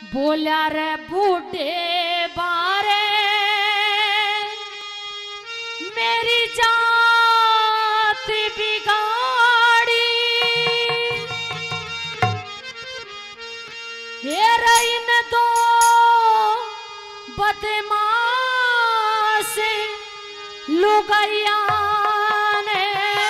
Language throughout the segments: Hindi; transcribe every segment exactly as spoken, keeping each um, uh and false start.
बोला रे बूढ़े बारे मेरी जात बिगाड़ी हेरोइन दो बदमाश लुगाइया ने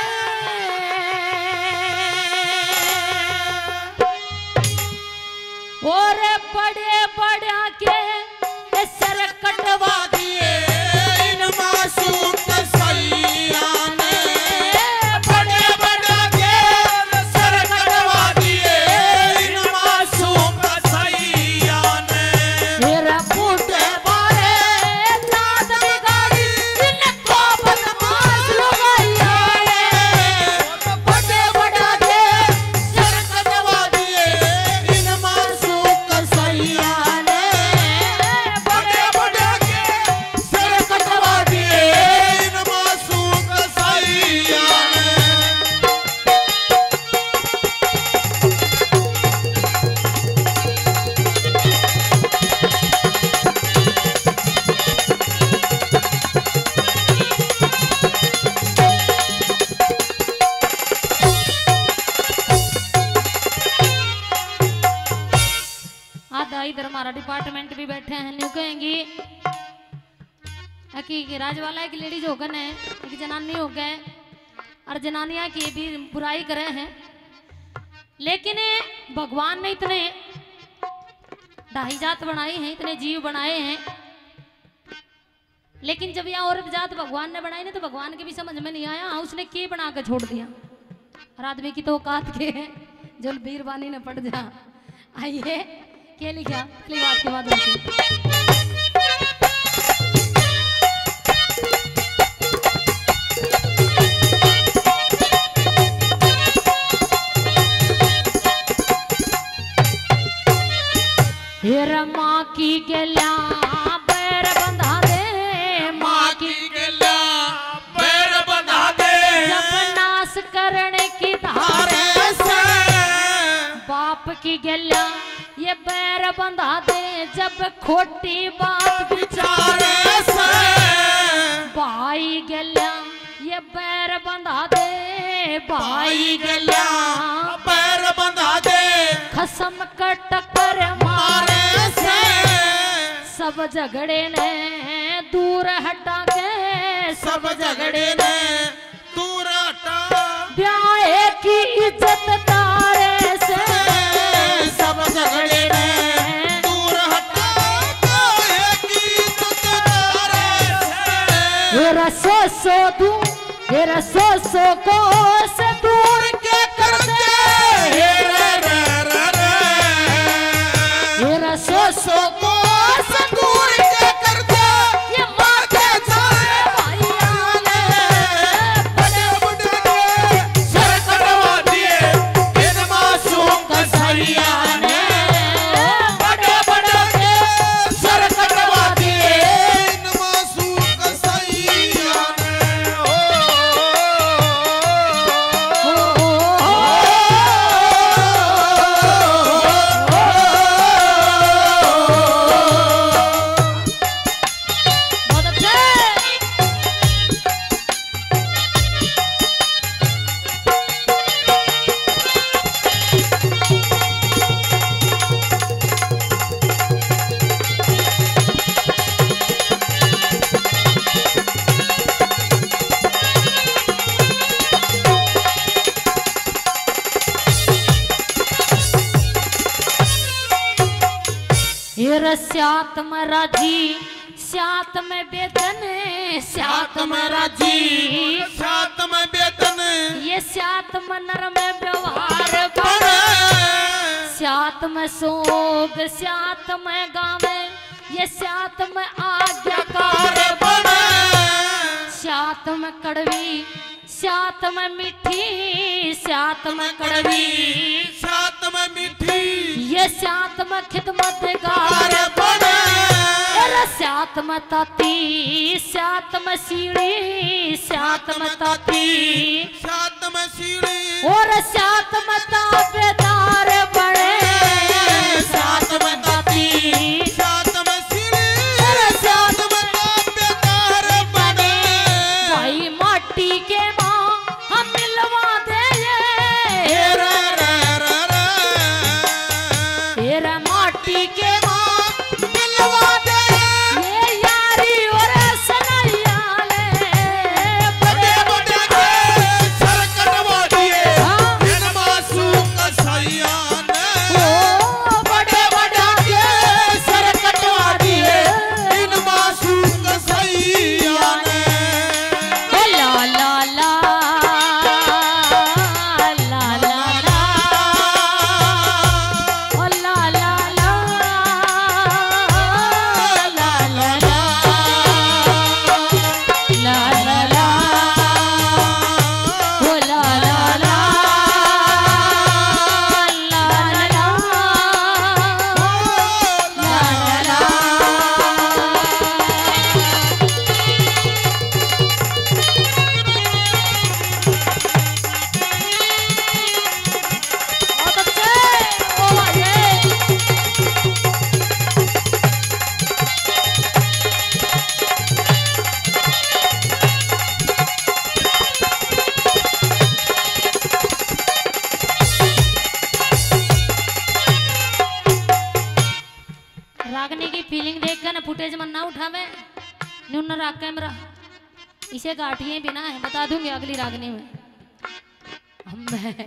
और बड़े बड़ा के सर कटवा दिए इन मासूम कसाईया ने बड़े बड़ा के सर कटवा दिए इन मासूम कसाईया ने मेरा बूढ़े बारे जात बिगाड़ी इनको बदमाश लुगाइया ने बड़े बड़ा के सर कटवा दिए इन मासूम कसाईया ने बड़े बड़ा के सर कटवा दिए इन मासूम कसाईया ने आधा इधर हमारा डिपार्टमेंट भी बैठे हैं न्यू कहेंगी कि राजवाला एक लेडीज होगन है एक जनानी हो गए और जनानियां की भी बुराई करे हैं लेकिन भगवान ने इतने ढाई जात बनाई हैं इतने जीव बनाए हैं लेकिन जब यह औरत जात भगवान ने बनाई ना तो भगवान के भी समझ में नहीं आया हाँ उसने के बना के छोड़ दिया हर आदमी की तो औकात के है जो बीरबानी ने पड़ जा आइए क्या लिखा पहली बात के बाद हेर माँ की गल्या पैर बंधा दे माँ की गला पैर बंधा दे जब नाश करने की धार धारे से बाप की गल्या ये पैर बंधा दे जब खोटी बात बिचारे से भाई गल्या ये पैर बंधा दे भाई गल्या पैर बंधा दे खसम का टक्कर मारे मारे से सब झगड़े ने दूर हटा के सब झगड़े ने दूर हटा ब्याह की इज्जत तारे से सब झगड़े ने दूर हटा काहे की तुझारे से हेरा सो सो दूं हेरा सो सो को से दूर के कर दे रे रे रे रे हेरा सो सो को से दूर के कर दे ये माथे जाए भैया ने बड़े बड़े के सर कटवा दिए इन मासूम कसाईया ने बड़े बड़े के सर कटवा दिए इन मासूम कसाईया ने ओ ओ, ओ, ओ, बहुत अच्छे हेर स्यात में राजी स्यात में बेदन स्यात में राजी साथ में वेतन ये स्यात में नरम व्यवहार बने स्यात में सोग स्यात में गावे ये स्यात में आज्ञाकार बने स्यात में कड़वी स्यात में मीठी स्यात में कड़वी साथ में मीठी ये स्यात में खिदमतगार अरे बड़े अरे स्यात में ताती स्यात में सीढ़ी स्यात में ताती साथ में सीढ़ी और स्यात में ताबेदार बड़े साथ में ताती बेटी के माँ दिलवा दे ये यारी और सनैया ले बड़े बड़े के सर कटवा दिए हाँ। इन मासूम कसाइया ने ओ बड़े बड़े के सर कटवा दिए इन मासूम कसाइया ने ओ ला ला ला ला ला ला ओ ला ला ला ला ला ला ला ला ला ओ ला ला ला ला ला ला ला ला ला बहुत अच्छे ओ भाई रागनी की फीलिंग देख कर ना फुटेज मन ना उठावे न्यून राग कैमरा इसे काटिए बिना है बता दूंगी अगली रागनी में हम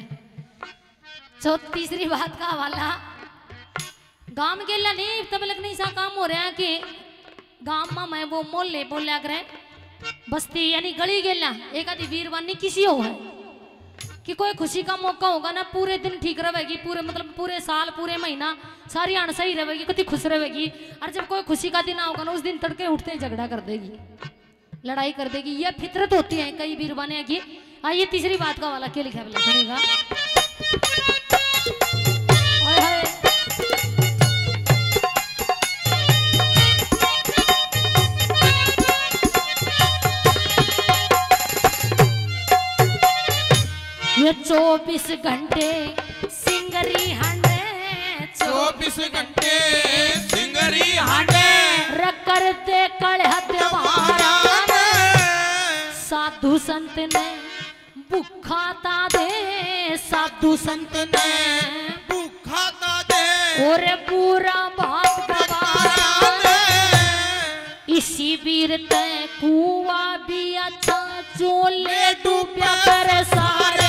चौ तीसरी बात का हवाला गांव के लिए नहीं तब लग नहीं सा काम हो रहा है कि गांव में मैं वो मोहल्ले बोलिया करे बस्ती यानी गली गेला एक आधी वीरवानी किसी हो है कि कोई खुशी का मौका होगा ना पूरे दिन ठीक रहेगी पूरे मतलब पूरे साल पूरे महीना सारी आन सही रहेगी कितनी खुश रहेगी और जब कोई खुशी का दिन होगा ना उस दिन तड़के उठते ही झगड़ा कर देगी लड़ाई कर देगी ये फितरत होती है कई वीरवानियां की। आइए तीसरी बात का वाला क्या लिखा है सुनिएगा। ओए होए ये चौबीस घंटे सिंगरी हांडे चौबीस घंटे सिंगरी हांडे करते कड़ह त्योहारा साधु संत ने भूखाता दे साधु संत ने भूखाता दे और पूरा भात गवारा इसी वीर तय कुआ भी अच्छा चोले डूबया कर सारा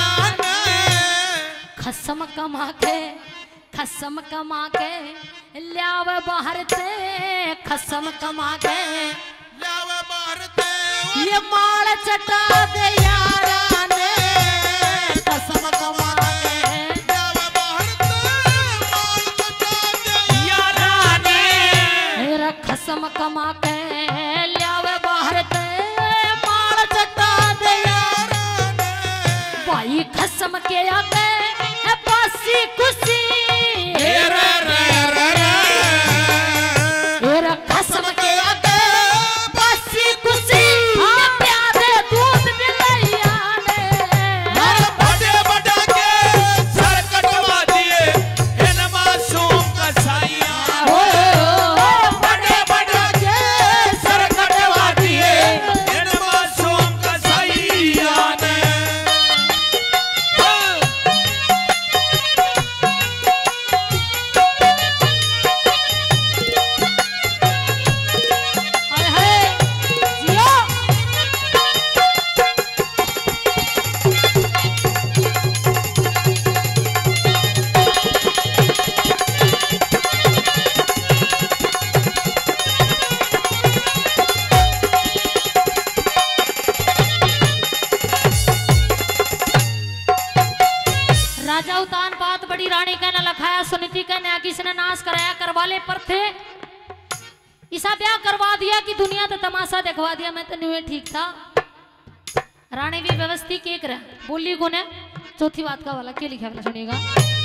खसम कमा के खसम कमा के ल्याव बाहर ते खसम कमा के ल्याव बाहर ते ये माल चटा दे यारा ने खसम कमा के ल्याव बाहर ते माल चटा दे यारा ने मेरा खसम कमा के ल्याव बाहर ते माल चटा दे यारा ने भाई खसम के आते पासी खुशी रे रे रे मेरा खसम के आगे बसी खुशी हाँ प्यारे दूध मिलैया ने हर बड़े बड़े के सर कटवा दिए इन मासूम कसाइयां हो बड़े बड़े के सर कटवा दिए इन मासूम कसाइयां ने हाय हाय जियो राजा उतान बात बड़ी रानी का न लखाया सुनीति का न्याय किसने नाश कराया करवाले पर थे ईसा ब्याह करवा दिया कि दुनिया तो तमाशा दिखवा दिया मैं तो न्यू ठीक था रानी भी व्यवस्थित के कर बोली को ने चौथी बात का वाला क्या लिखा वाला सुनिएगा।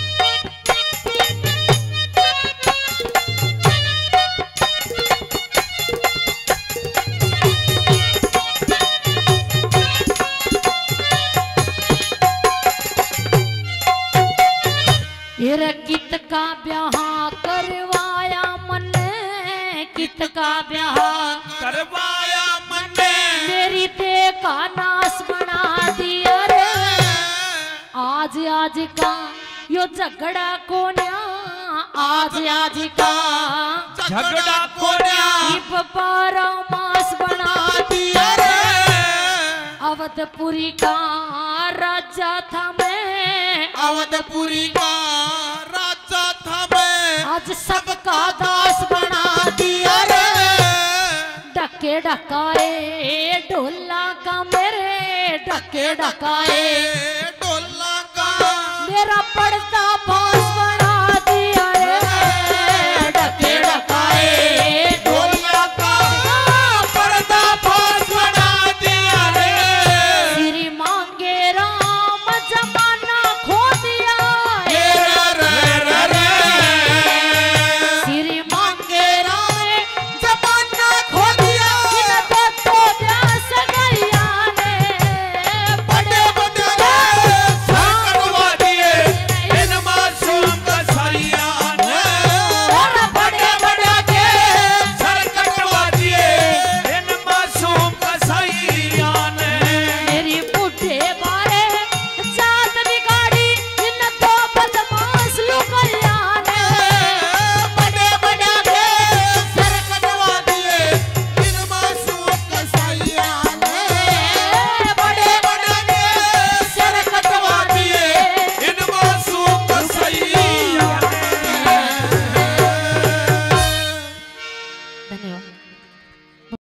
ये कित का ब्याह करवाया मन कित का ब्याह करवाया मने मेरी ते का नाश बना दिया रे आज आज का यो झगड़ा को न्या आज आज का झगड़ा कोन्या इब बारह मास बना दिया रे अवधपुरी का राजा था मैं अवधपुरी का राजा था मैं आज सबका दास बना दिया रे डके डकाए ढोला का मेरे डके डकाए